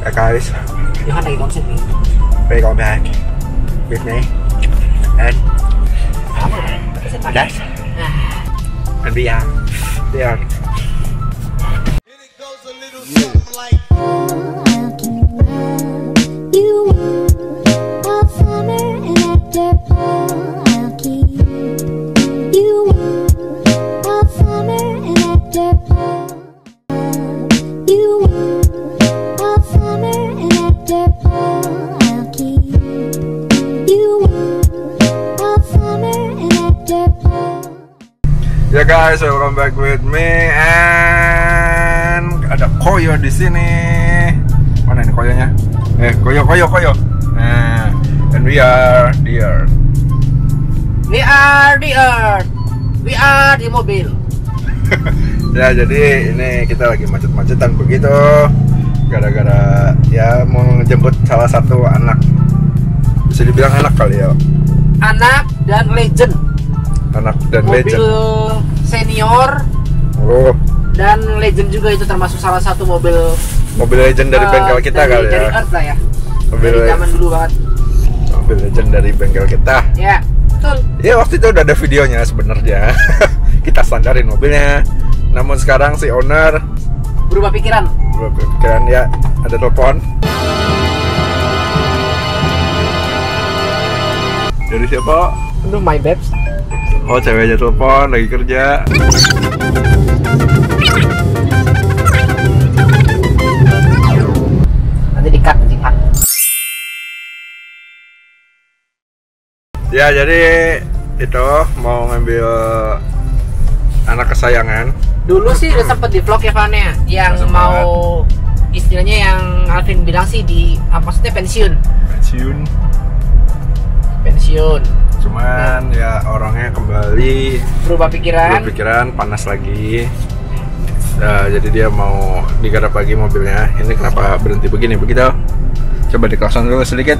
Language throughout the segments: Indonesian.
guys, Johan lagi konsen nih. we're going back with me and Dad and we are there. Ya guys, welcome back with me and ada Koyo di sini. Mana nih Koyonya? Koyo. Nah, and we are the Earth. We are the Earth. We are di mobil. Ya, jadi ini kita lagi macet-macetan begitu gara-gara ya mau ngejemput salah satu anak. Bisa dibilang anak kali ya. Anak dan legend. Anak dan mobil legend. Senior. Oh. Dan legend juga, itu termasuk salah satu mobil Legend dari bengkel kita kali ya. Dari Earth lah ya. Mobil dari zaman dulu banget. Mobil legend dari bengkel kita. Ya, betul. Ya waktu itu udah ada videonya sebenarnya. Kita standarin mobilnya. Namun sekarang si owner Berubah pikiran ya. Ada telepon. Dari siapa? Aduh, my babes. Oh, cewek aja telepon, lagi kerja. Nanti di-cut. Ya, jadi itu mau ngambil anak kesayangan. Dulu sih udah sempet di vlog ya Van ya, yang Masa mau istilahnya yang Alvin bilang sih di maksudnya pensiun. Cuman ya orangnya kembali Berubah pikiran, panas lagi. Jadi dia mau digarap lagi mobilnya. Ini kenapa berhenti begini begitu? Coba diklakson dulu sedikit.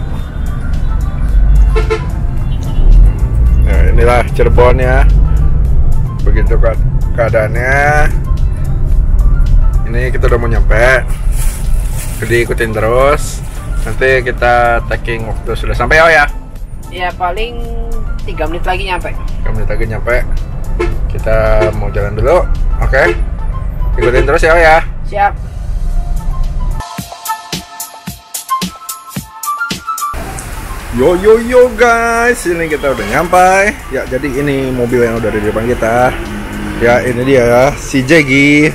Nah, inilah Cirebon ya. Begitu keadaannya. Ini kita udah mau nyampe. Jadi ikutin terus. Nanti kita taking waktu sudah sampai ya. Ya paling 3 menit lagi nyampe. 3 menit lagi nyampe. Kita mau jalan dulu. Oke. Ikutin terus ya. Siap. Yo guys, ini kita udah nyampe. Ya, jadi ini mobil yang udah ada di depan kita. Ya, ini dia si Jegi.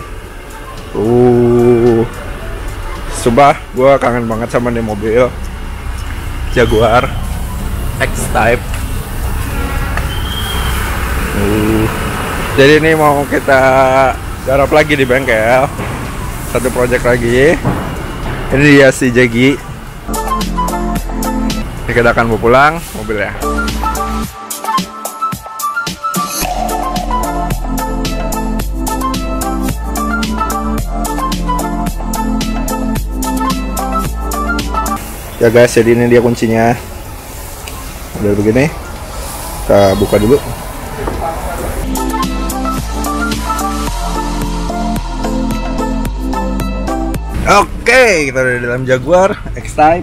Sumpah, gua kangen banget sama nih mobil Jaguar X-Type. Jadi ini mau kita garap lagi di bengkel. Satu project lagi. Ini dia si Jegi. Ini kita akan mau pulang mobilnya. Ya guys, jadi ini dia kuncinya. Udah begini. Kita buka dulu. Oke, kita udah di dalam Jaguar X-Type.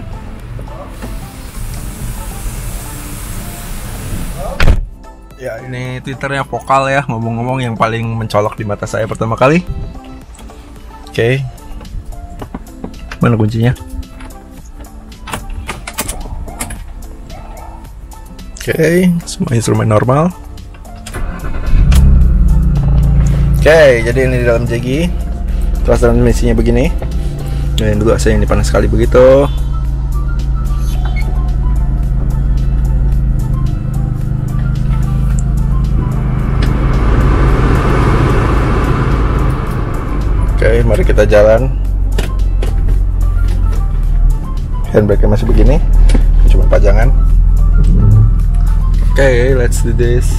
Ya, ini Twitternya vokal ya, ngomong-ngomong yang paling mencolok di mata saya pertama kali. Oke. Mana kuncinya? Oke, semua instrumen normal. Oke, jadi ini di dalam Jegi. Terus transmisinya begini. Ini dulu AC ini panas sekali begitu. Oke, mari kita jalan. Handbrake-nya masih begini, cuma pajangan. Oke, let's do this.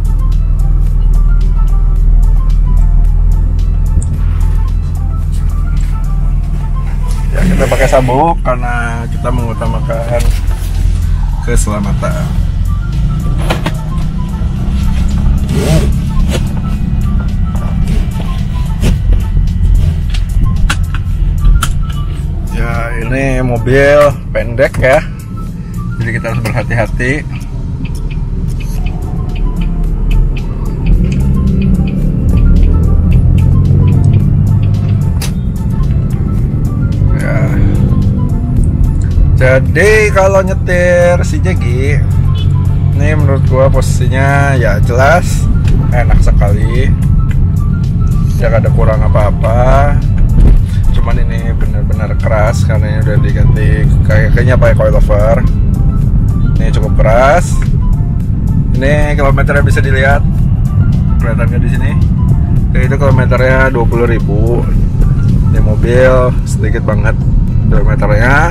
Ya, kita pakai sabuk karena kita mengutamakan keselamatan. Ya, Ya, ini mobil pendek ya, jadi kita harus berhati-hati. Ya. Jadi kalau nyetir si Jegi, ini menurut gua posisinya ya jelas enak sekali, ya gak ada kurang apa-apa. Cuman ini benar-benar keras karena ini udah diganti kayaknya pakai coilover. Ini cukup keras. Ini kilometernya bisa dilihat, kelihatannya di sini. Kayak itu kilometernya 20.000. Ini mobil sedikit banget kilometernya.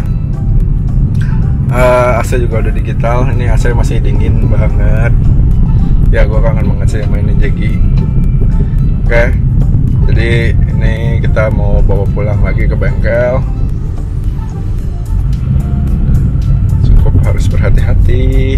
AC juga udah digital. Ini AC masih dingin banget. Ya gua kangen banget sih sama ini Jegi. Oke. Jadi ini kita mau bawa pulang lagi ke bengkel. Cukup harus berhati-hati.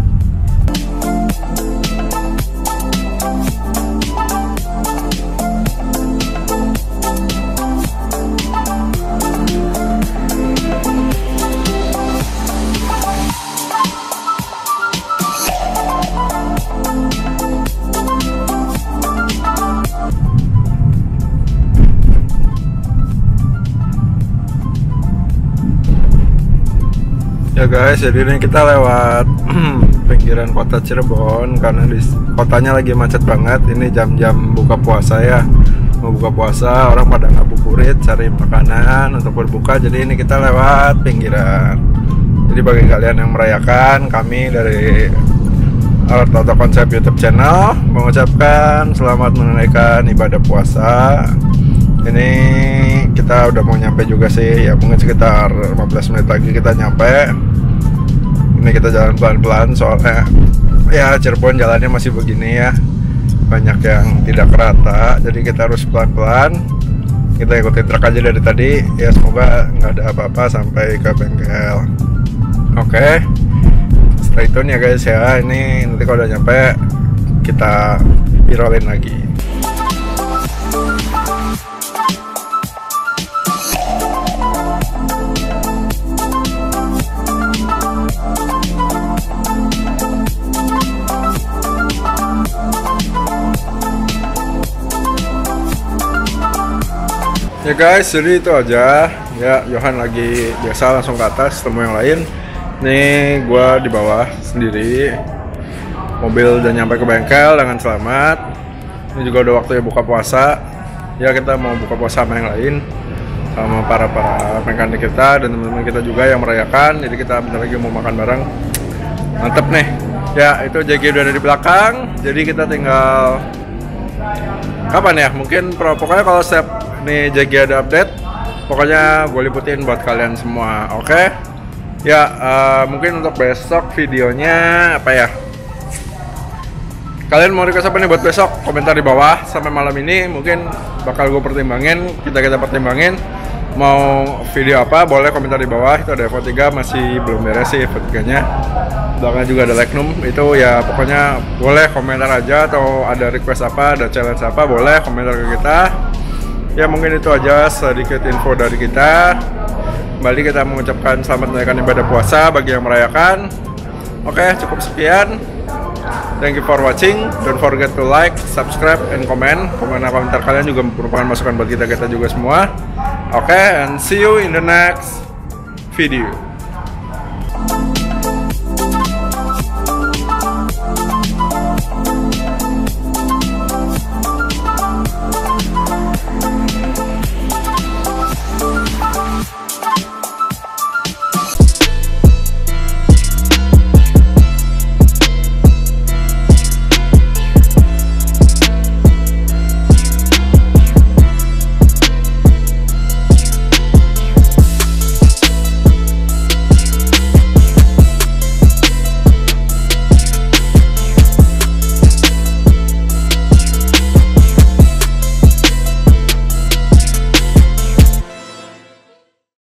Ya guys, jadi ini kita lewat pinggiran kota Cirebon karena di kotanya lagi macet banget. Ini jam-jam buka puasa ya, mau buka puasa, orang pada ngabuburit cari makanan untuk berbuka. Jadi ini kita lewat pinggiran. Jadi bagi kalian yang merayakan, kami dari Art Auto Konsep YouTube channel mengucapkan selamat menunaikan ibadah puasa. Ini kita udah mau nyampe juga sih, ya mungkin sekitar 15 menit lagi kita nyampe. Ini kita jalan pelan-pelan soalnya ya Cirebon jalannya masih begini ya, banyak yang tidak rata, jadi kita harus pelan-pelan. Kita ikutin truk aja dari tadi ya, semoga nggak ada apa-apa sampai ke bengkel. Oke, stay tune ya guys ya. Ini nanti kalau udah nyampe kita viralin lagi. Ya guys, jadi itu aja ya. Johan lagi biasa langsung ke atas temu yang lain. Nih gua di bawah sendiri. Mobil udah nyampe ke bengkel dengan selamat. Ini juga udah waktunya buka puasa. Ya kita mau buka puasa sama yang lain, sama para mekanik kita dan teman-teman kita juga yang merayakan. Jadi kita bentar lagi mau makan bareng. Mantep nih. Ya itu JG udah ada di belakang. Jadi kita tinggal kapan ya? Mungkin pokoknya kalau setiap nih JG ada update, pokoknya gue liputin buat kalian semua. Oke? Ya mungkin untuk besok videonya apa ya? Kalian mau request apa nih buat besok? Komentar di bawah. Sampai malam ini mungkin bakal gue pertimbangin, kita pertimbangin mau video apa, boleh komentar di bawah. Itu ada Evo 3 masih belum beres sih Evo 3 nya. Belakangnya juga ada Legnum. Itu ya pokoknya boleh komentar aja, atau ada request apa, ada challenge apa, boleh komentar ke kita. Ya mungkin itu aja sedikit info dari kita. Kembali kita mengucapkan selamat menunaikan ibadah puasa bagi yang merayakan. Oke, cukup sekian. Thank you for watching. Don't forget to like, subscribe, and comment. Komentar kalian juga merupakan masukan buat kita juga semua. Oke, and see you in the next video.